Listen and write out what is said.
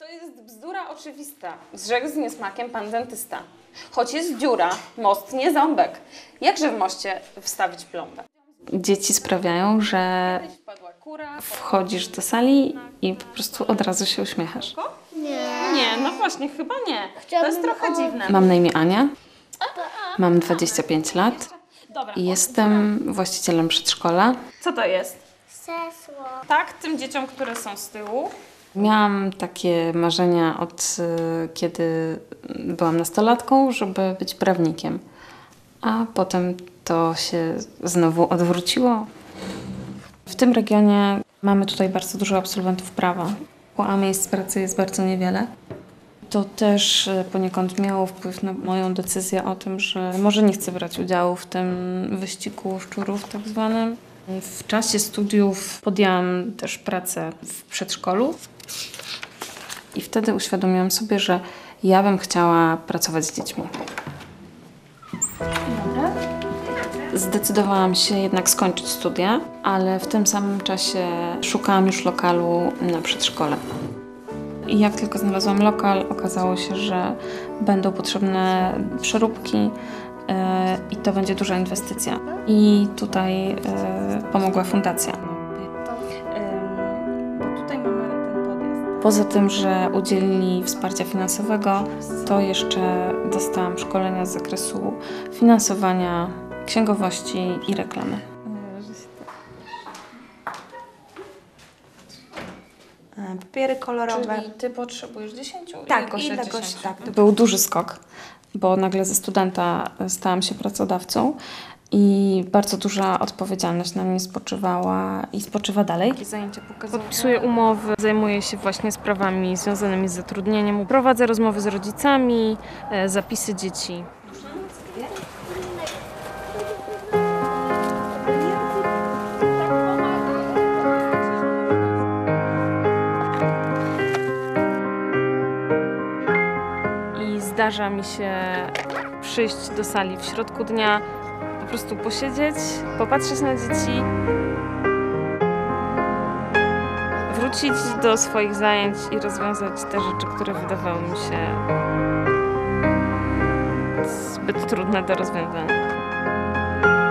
jest bzdura oczywista, zrzekł z niesmakiem pan dentysta. Choć jest dziura, most nie ząbek. Jakże w moście wstawić plombę? Dzieci sprawiają, że wchodzisz do sali i po prostu od razu się uśmiechasz. Nie, no właśnie, chyba nie. To jest trochę dziwne. Mam na imię Ania, mam 25 lat Dobra, i jestem właścicielem przedszkola. co to jest? Krzesło. Tak, tym dzieciom, które są z tyłu. Miałam takie marzenia od kiedy byłam nastolatką, żeby być prawnikiem. A potem to się znowu odwróciło. W tym regionie mamy tutaj bardzo dużo absolwentów prawa, a miejsc pracy jest bardzo niewiele. To też poniekąd miało wpływ na moją decyzję o tym, że może nie chcę brać udziału w tym wyścigu szczurów tak zwanym. W czasie studiów podjęłam też pracę w przedszkolu i wtedy uświadomiłam sobie, że ja bym chciała pracować z dziećmi. Zdecydowałam się jednak skończyć studia, ale w tym samym czasie szukałam już lokalu na przedszkole. I jak tylko znalazłam lokal, okazało się, że będą potrzebne przeróbki i to będzie duża inwestycja. I tutaj pomogła fundacja. Poza tym, że udzielili wsparcia finansowego, to jeszcze dostałam szkolenia z zakresu finansowania, księgowości i reklamy. Papiery kolorowe. Czyli ty potrzebujesz 10? Tak, i ilegoś, tak. To był duży skok, bo nagle ze studenta stałam się pracodawcą i bardzo duża odpowiedzialność na mnie spoczywała i spoczywa dalej. Zajęcia pokazują. Podpisuję umowy, zajmuję się właśnie sprawami związanymi z zatrudnieniem. Prowadzę rozmowy z rodzicami, zapisy dzieci. I zdarza mi się przyjść do sali w środku dnia, po prostu posiedzieć, popatrzeć na dzieci, wrócić do swoich zajęć i rozwiązać te rzeczy, które wydawały mi się zbyt trudne do rozwiązania.